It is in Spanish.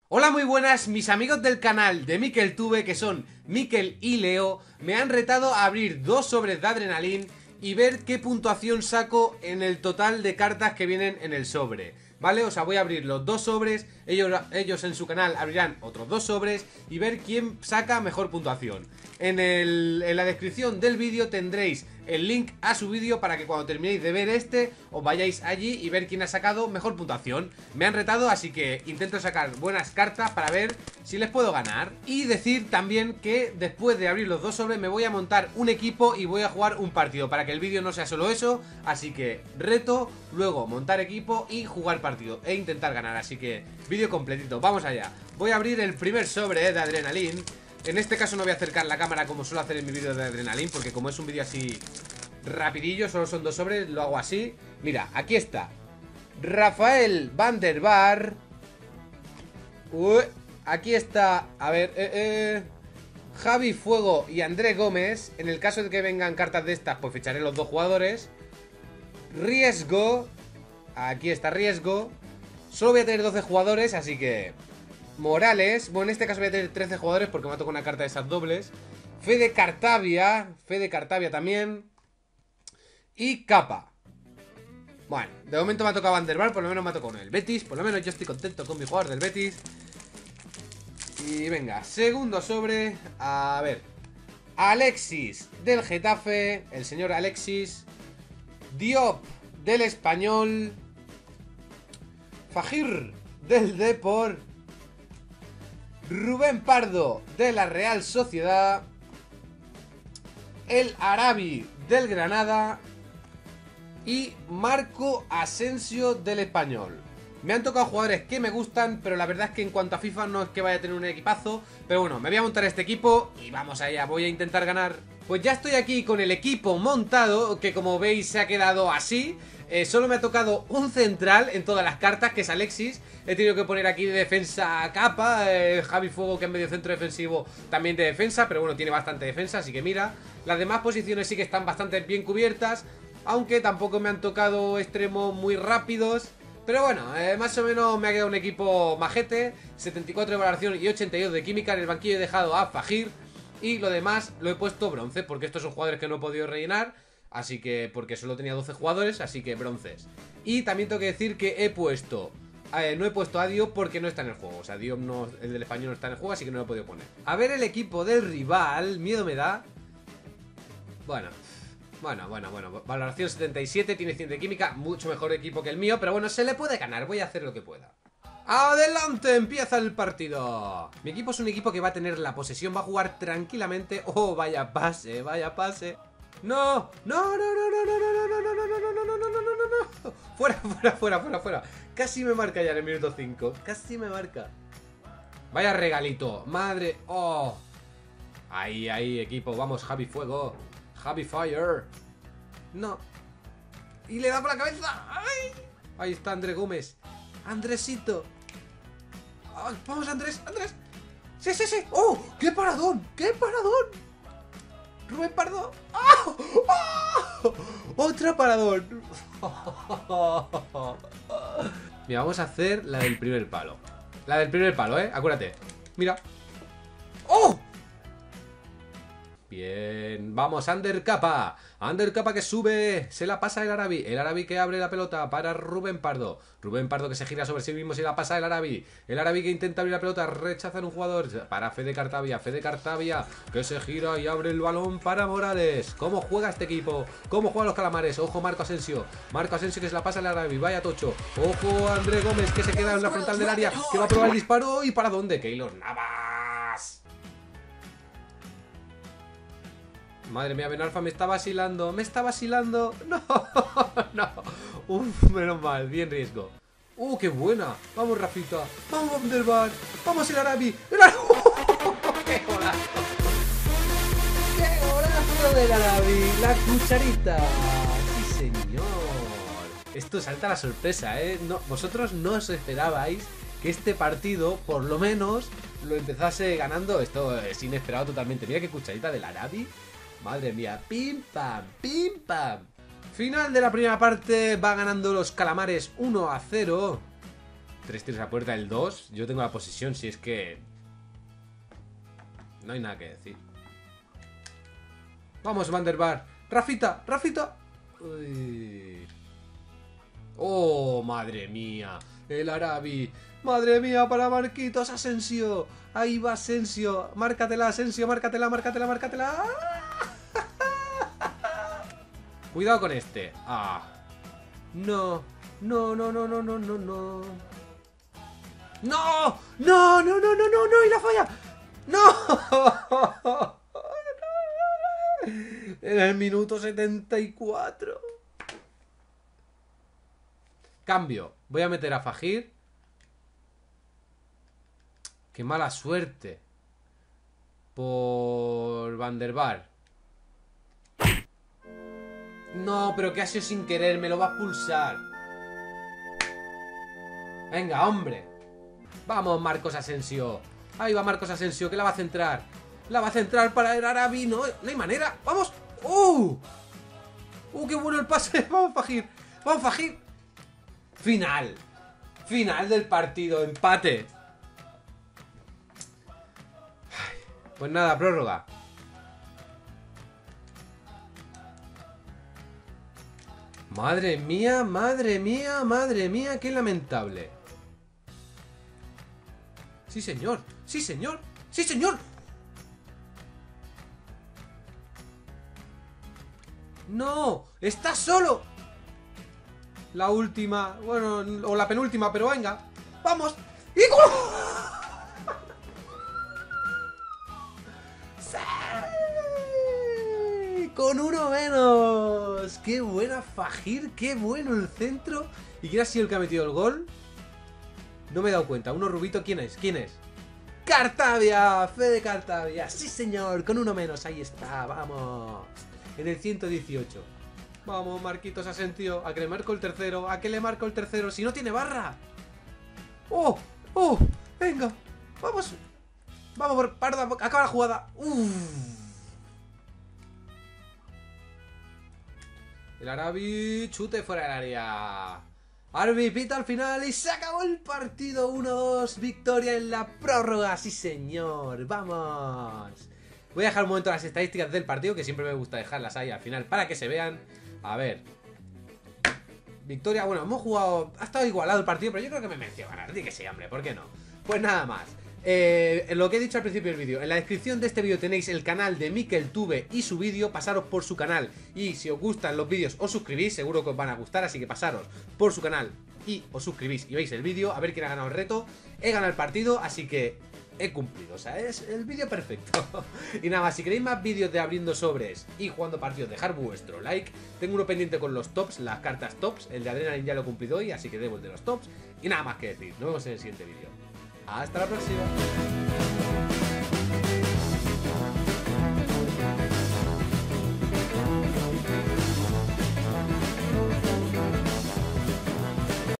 Hola, muy buenas, mis amigos del canal de MikelTube, que son Mikel y Leo, me han retado a abrir 2 sobres de Adrenaline y ver qué puntuación saco en el total de cartas que vienen en el sobre, ¿vale? O sea, voy a abrir los 2 sobres, ellos en su canal abrirán otros 2 sobres y ver quién saca mejor puntuación. En la descripción del vídeo tendréis el link a su vídeo para que cuando terminéis de ver este os vayáis allí y ver quién ha sacado mejor puntuación. Me han retado, así que intento sacar buenas cartas para ver si les puedo ganar. Y decir también que después de abrir los 2 sobres me voy a montar un equipo y voy a jugar un partido, para que el vídeo no sea solo eso. Así que reto, luego montar equipo y jugar partido e intentar ganar. Así que vídeo completito, vamos allá. Voy a abrir el primer sobre de Adrenaline. En este caso no voy a acercar la cámara como suelo hacer en mi vídeo de Adrenaline, porque como es un vídeo así rapidillo, solo son 2 sobres, lo hago así. Mira, aquí está Rafael van der Vaart. Aquí está, a ver, Javi Fuego y André Gómez. En el caso de que vengan cartas de estas, pues ficharé los 2 jugadores. Riesgo. Aquí está Riesgo. Solo voy a tener 12 jugadores, así que Morales, bueno, en este caso voy a tener 13 jugadores porque me ha tocado una carta de esas dobles. Fede Cartavia también. Y Capa. Bueno, de momento me ha tocado Van der Vaart, por lo menos me ha tocado con el Betis. Por lo menos yo estoy contento con mi jugador del Betis. Y venga, segundo sobre. A ver, Alexis del Getafe, el señor Alexis. Diop del Español. Fajir del Depor. Rubén Pardo de la Real Sociedad. El Arabi del Granada. Y Marco Asensio del Español. Me han tocado jugadores que me gustan, pero la verdad es que en cuanto a FIFA no es que vaya a tener un equipazo. Pero bueno, me voy a montar este equipo y vamos allá, voy a intentar ganar. Pues ya estoy aquí con el equipo montado, que como veis se ha quedado así. Solo me ha tocado un central en todas las cartas, que es Alexis. He tenido que poner aquí de defensa a Capa. Javi Fuego, que es medio centro defensivo, también de defensa, pero bueno, tiene bastante defensa, así que mira. Las demás posiciones sí que están bastante bien cubiertas, aunque tampoco me han tocado extremos muy rápidos. Pero bueno, más o menos me ha quedado un equipo majete. 74 de valoración y 82 de química. En el banquillo he dejado a Fajir. Y lo demás lo he puesto bronce, porque estos son jugadores que no he podido rellenar. Así que, porque solo tenía 12 jugadores, así que bronces. Y también tengo que decir que he puesto no he puesto a Diop porque no está en el juego. O sea, Diop no, el del Español no está en el juego, así que no lo he podido poner. A ver el equipo del rival, miedo me da. Bueno, valoración 77, tiene 100 de química, mucho mejor equipo que el mío, pero bueno, se le puede ganar, voy a hacer lo que pueda. ¡Adelante! Empieza el partido. Mi equipo es un equipo que va a tener la posesión, va a jugar tranquilamente. ¡Oh, vaya pase, vaya pase! ¡No! ¡No, no, no, no, no, no, no, no, no, no, no, no, no, no, no, no, no! ¡Fuera, fuera, fuera, fuera, fuera! Casi me marca ya en el minuto 5, casi me marca. Vaya regalito, madre... ¡Oh! Ahí, ahí, equipo, vamos, Javi Fuego. Javi Fire. No. Y le da por la cabeza. ¡Ay! Ahí está André Gómez. Andresito. ¡Ay, vamos, Andrés! ¡Andrés! ¡Sí, sí, sí! ¡Oh! ¡Qué paradón! ¡Qué paradón! Rubén Pardo. ¡Oh! ¡Oh! ¡Otra paradón! Mira, vamos a hacer la del primer palo. La del primer palo, acuérdate. Mira. ¡Oh! Bien, vamos, Ander Capa. Ander Capa que sube, se la pasa el Arabi. El Arabi que abre la pelota para Rubén Pardo. Rubén Pardo que se gira sobre sí mismo, se la pasa el Arabi. El Arabi que intenta abrir la pelota, rechaza en un jugador para Fede Cartavia. Fede Cartavia que se gira y abre el balón para Morales. ¿Cómo juega este equipo? ¿Cómo juegan los calamares? Ojo, Marco Asensio. Marco Asensio que se la pasa al Arabi, vaya tocho. Ojo, André Gómez que se queda en la frontal del área, que va a probar el disparo. ¿Y para dónde? Keylor Navas. Madre mía, Benalfa me está vacilando. Me está vacilando. No, no. Uf, menos mal, bien riesgo. Qué buena. Vamos, Rafita. Vamos, Van der Vaart. Vamos, el Arabi. ¡El Arabi! ¡Qué golazo! ¡Qué golazo del Arabi! La cucharita. Sí, señor. Esto salta la sorpresa, No, vosotros no os esperabais que este partido, por lo menos, lo empezase ganando. Esto es inesperado totalmente. Mira qué cucharita del Arabi. Madre mía, pim pam, pim pam. Final de la primera parte, va ganando los calamares 1-0. 3 tiros a puerta, el 2. Yo tengo la posesión, si es que... no hay nada que decir. Vamos, Van der Vaart. Rafita, Rafita. Uy. Oh, madre mía. El Arabi. Madre mía, para Marquitos Asensio. Ahí va Asensio. Márcatela, Asensio, márcatela, márcatela, márcatela. Cuidado con este. Ah. No. No, no, no, no, no, no, no. ¡No! ¡No, no, no, no, no, no! ¡Y la falla! ¡No! En el minuto 74. Cambio. Voy a meter a Fajir. ¡Qué mala suerte! Por Van der Vaart. No, pero que ha sido sin querer. Me lo va a expulsar. Venga, hombre. Vamos, Marcos Asensio. Ahí va Marcos Asensio, que la va a centrar. La va a centrar para el Arabi. No, no hay manera. ¡Vamos! ¡Qué bueno el pase! ¡Vamos, Fajir! ¡Vamos, Fajir! Final. Final del partido. Empate. Ay, pues nada, prórroga. Madre mía, madre mía, madre mía. Qué lamentable. Sí, señor. Sí, señor. Sí, señor. ¡No! ¡Está solo! La última. Bueno, o la penúltima, pero venga. ¡Vamos! ¡Y gol! ¡Sí! Con uno menos. ¡Qué buena Fajir! ¡Qué bueno el centro! ¿Y quién ha sido el que ha metido el gol? No me he dado cuenta. Uno rubito, ¿quién es? ¿Quién es? ¡Cartavia! ¡Fede Cartavia! ¡Sí, señor! Con uno menos. Ahí está. ¡Vamos! En el 118. Vamos, Marquitos Asensio. A que le marco el tercero. A que le marco el tercero. Si no tiene barra. ¡Oh! ¡Oh! Venga. Vamos. Vamos por Parda. Acaba la jugada. El Arabi. Chute fuera del área. Arbi pita al final y se acabó el partido. 1-2. Victoria en la prórroga. Sí, señor. Vamos. Voy a dejar un momento las estadísticas del partido, que siempre me gusta dejarlas ahí al final para que se vean. A ver. Victoria, bueno, hemos jugado... ha estado igualado el partido, pero yo creo que me mereció ganar. Di que sí, hombre, ¿por qué no? Pues nada más. Lo que he dicho al principio del vídeo. En la descripción de este vídeo tenéis el canal de MikelTube y su vídeo. Pasaros por su canal. Y si os gustan los vídeos, os suscribís. Seguro que os van a gustar, así que pasaros por su canal y os suscribís y veis el vídeo. A ver quién ha ganado el reto. He ganado el partido, así que... he cumplido, o sea, es el vídeo perfecto. Y nada más, si queréis más vídeos de abriendo sobres y jugando partidos, dejar vuestro like. Tengo uno pendiente con los tops, las cartas tops. El de Adrenaline ya lo he cumplido hoy, así que debo el de los tops. Y nada más que decir, nos vemos en el siguiente vídeo. Hasta la próxima.